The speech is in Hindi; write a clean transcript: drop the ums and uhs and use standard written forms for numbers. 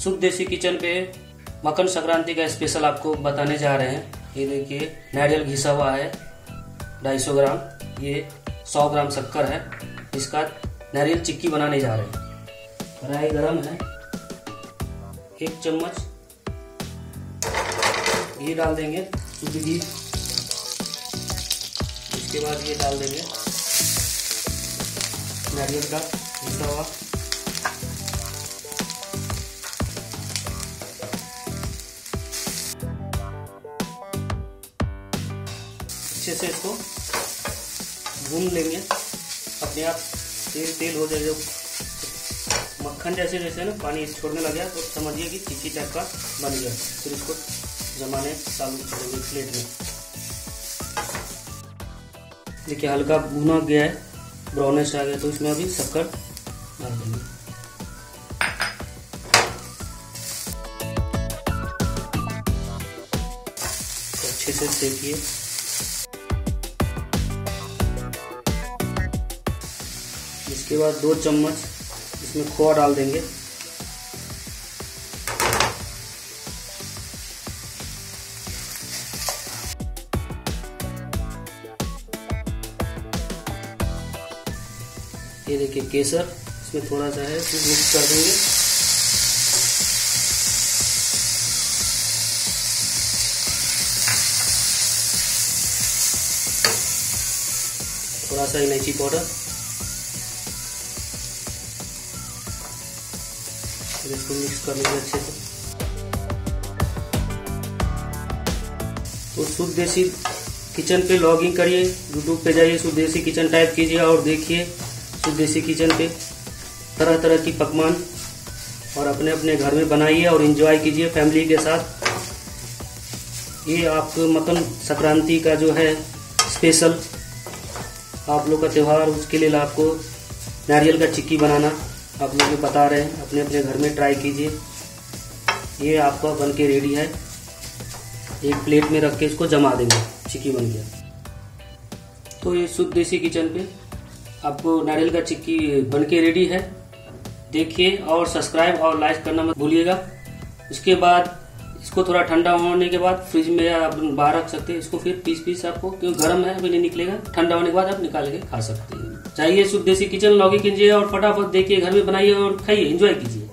शुद्ध देसी किचन पे मकर संक्रांति का स्पेशल आपको बताने जा रहे हैं। ये देखिए नारियल घिसा हुआ है 250 ग्राम, ये 100 ग्राम शक्कर है। इसका नारियल चिक्की बनाने जा रहे हैं। कढ़ाई गरम है, 1 चम्मच घी डाल देंगे, शुद्ध घी। इसके बाद ये डाल देंगे नारियल का घिसा हुआ, अच्छे से इसको भून लेंगे। अपने आप तेल हो जाए, मक्खन जैसे जैसे ना पानी छोड़ने लग गया तो समझिए कि चिक्की टाइप का बन गया। फिर इसको जमाने चालू करेंगे प्लेट में। देखिए हल्का भुना गया है, ब्राउनिश आ गया, तो इसमें अभी शक्कर डाल देंगे। तो अच्छे से सेकिए। इसके बाद 2 चम्मच इसमें खोआ डाल देंगे। ये देखिए केसर इसमें थोड़ा सा है, इसमें मिक्स कर देंगे। थोड़ा सा इलायची पाउडर, इसको मिक्स कर लेंगे अच्छे से। तो शुद्ध देसी किचन पे लॉगिंग करिए, यूट्यूब पे जाइए, शुद्ध देसी किचन टाइप कीजिए और देखिए शुद्ध देसी किचन पे तरह तरह की पकवान, और अपने अपने घर में बनाइए और एंजॉय कीजिए फैमिली के साथ। ये आपको मकर संक्रांति का जो है स्पेशल आप लोग का त्यौहार, उसके लिए आपको नारियल का चिक्की बनाना आप लोग को बता रहे हैं। अपने अपने घर में ट्राई कीजिए। ये आपका बन के रेडी है। एक प्लेट में रख के इसको जमा देंगे, चिक्की बन गया। तो ये शुद्ध देसी किचन पे आपको नारियल का चिक्की बन के रेडी है। देखिए और सब्सक्राइब और लाइक करना मत भूलिएगा। उसके बाद इसको थोड़ा ठंडा होने के बाद फ्रिज में आप बाहर रख सकते हैं। इसको फिर पीस आपको, क्योंकि गर्म है अभी नहीं निकलेगा, ठंडा होने के बाद आप निकाल के खा सकते हैं। चाहिए शुद्ध देसी किचन लॉगिन कीजिए और फटाफट देखिए, घर में बनाइए और खाइए, एंजॉय कीजिए।